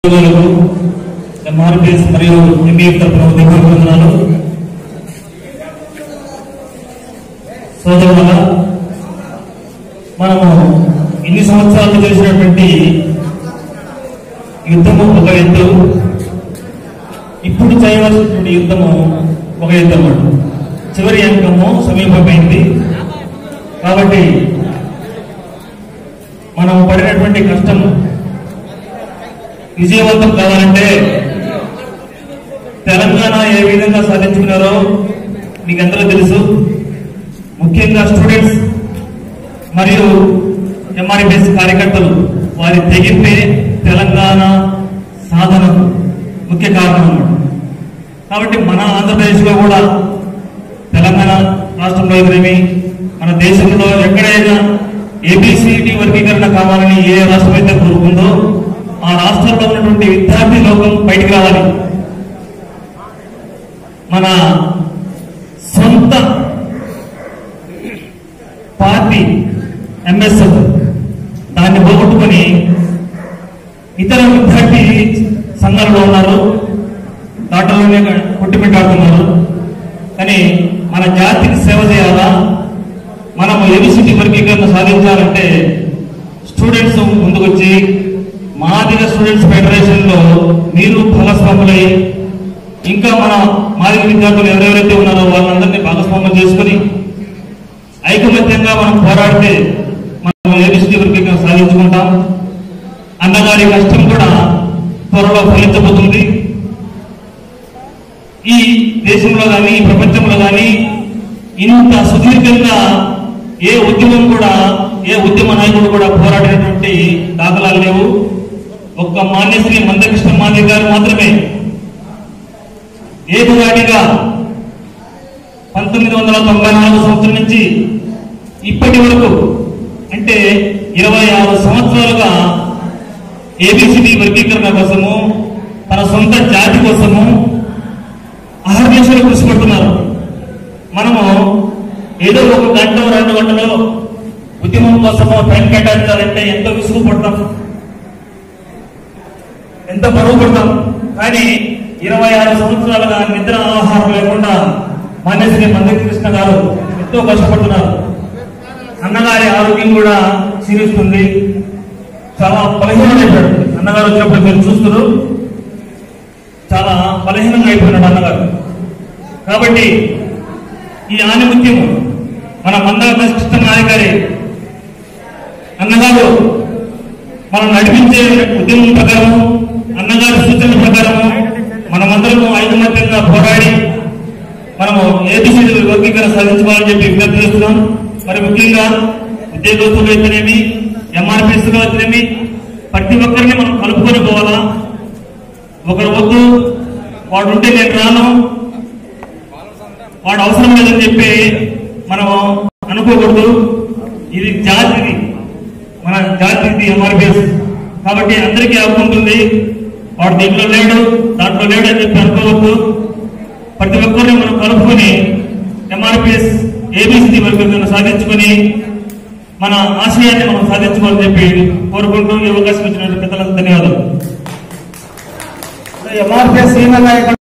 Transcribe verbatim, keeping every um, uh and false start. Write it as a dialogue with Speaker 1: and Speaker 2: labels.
Speaker 1: ఎంఆర్పిఎస్ మరియు ఎంబీఏ తరఫున ఉద్యోగాలు సోదరుల మనము ఇన్ని సంవత్సరాలు చేసినటువంటి యుద్ధము ఒక ఎత్తు, ఇప్పుడు చేయవలసినటువంటి యుద్ధము ఒక యుద్ధం. చివరి అంకము సమీపమైంది కాబట్టి మనం పడినటువంటి కష్టము విజయవంతం కావాలంటే తెలంగాణ ఏ విధంగా సాధించుకున్నారో మీకు అందరూ తెలుసు. ముఖ్యంగా స్టూడెంట్స్ మరియు ఎంఆర్పిఎస్ కార్యకర్తలు వారి తెగింపే తెలంగాణ సాధన ముఖ్య కారణం అన్నమాట. కాబట్టి మన ఆంధ్రప్రదేశ్లో కూడా తెలంగాణ రాష్ట్రంలో ఎదురేమి మన దేశంలో ఎక్కడైనా ఏబిసిడి వర్గీకరణ కావాలని ఏ రాష్ట్రం అయితే కోరుకుందో ఆ రాష్ట్రంలో ఉన్నటువంటి విద్యార్థి లోకం బయటికి రావాలి. మన సొంత పార్టీ ఎంఎస్ఎఫ్ దాన్ని పోగొట్టుకొని ఇతర విద్యార్థి సంఘాలలో ఉన్నారు, దాంట్లోనే కొట్టిపెట్టాడుతున్నారు. కానీ మన జాతికి సేవ చేయాలా, మనము ఏబిసిడి వర్గీకరణ సాధించాలంటే స్టూడెంట్స్ ముందుకొచ్చి మాదిగ స్టూడెంట్స్ ఫెడరేషన్ లో మీరు భాగస్వాములై ఇంకా మన మాదిగ విద్యార్థులు ఎవరెవరైతే ఉన్నారో వాళ్ళందరినీ భాగస్వామ్యం చేసుకుని ఐకమత్యంగా మనం పోరాడితే మనం ఏబిసిడి వర్గీకరణ సాధించుకుంటాం. అన్నగారి కష్టం కూడా త్వరలో ఫలించబోతుంది. ఈ దేశంలో కానీ ప్రపంచంలో కానీ ఇంత సుదీర్ఘంగా ఏ ఉద్యమం కూడా ఏ ఉద్యమ నాయకుడు కూడా పోరాడినటువంటి దాఖలాలు లేవు. ఒక్క మాన్యశ్రీ మందకృష్ణ మాదిగ గారు మాత్రమే ఏకగాడిగా పంతొమ్మిది వందల తొంభై నాలుగు సంవత్సరం నుంచి ఇప్పటి వరకు అంటే ఇరవై ఆరు సంవత్సరాలుగా ఏబిసిడి వర్గీకరణ కోసము తన సొంత జాతి కోసము అహర్నిశలు కృషి పడుతున్నారు. మనము ఏదో ఒక గంట రెండు గంటలో ఉద్యమం కోసము టైం కేటాయించాలంటే ఎంతో విసుగు పడతాం, ఎంత బరువు పడతాం. కానీ ఇరవై ఆరు సంవత్సరాలుగా నిద్ర ఆహారం లేకుండా మాన్యశ్రీ మందకృష్ణ గారు ఎంతో కష్టపడుతున్నారు. అన్నగారి ఆరోగ్యం కూడా క్షీణిస్తుంది, చాలా బలహీనంగా అయిపోయాడు. అన్నగారు వచ్చినప్పుడు మీరు చూస్తున్నారు, చాలా బలహీనంగా అయిపోయినాడు అన్నగారు. కాబట్టి ఈ ఆనిముత్యం మన మందకృష్ణ నాయక్ గారి అన్నగారు మనం నడిపించే ఉద్యమం ప్రకారము అన్నగారి సూచనల ప్రకారము మనమందరము ఐకమత్యంగా పోరాడి మనము ఏబిసిడి వర్గీకరణ సాధించుకోవాలని చెప్పి విజ్ఞప్తి చేస్తున్నాం. మరి ముఖ్యంగా ఉద్యోగస్తులు అయితేనేమి ఎంఆర్పిఎస్ లో అయితేనేమి ప్రతి ఒక్కరిని మనం కలుపుకొని పోవాలా. ఒకరు వద్దు వాడు ఉంటే నేను రాను, వాడు అవసరం లేదని చెప్పి మనము అనుకోకూడదు. ఇది జాతిది, మన జాతిది ఎంఆర్పిఎస్ కాబట్టి అందరికీ హక్కు ఉంటుంది. వాడు దీంట్లో లేడు దాంట్లో లేడు అని చెప్పి అనుకోవద్దు. ప్రతి ఒక్కరిని మనం కలుపుకొని ఎంఆర్పిఎస్ ఏబిసిడి వర్గీకరణ సాధించుకొని మన ఆశయాన్ని మనం సాధించుకోవాలని చెప్పి కోరుకుంటూ ఈ అవకాశం ఇచ్చిన పెద్దలకు ధన్యవాదాలు.
Speaker 2: ఎంఆర్పిఎస్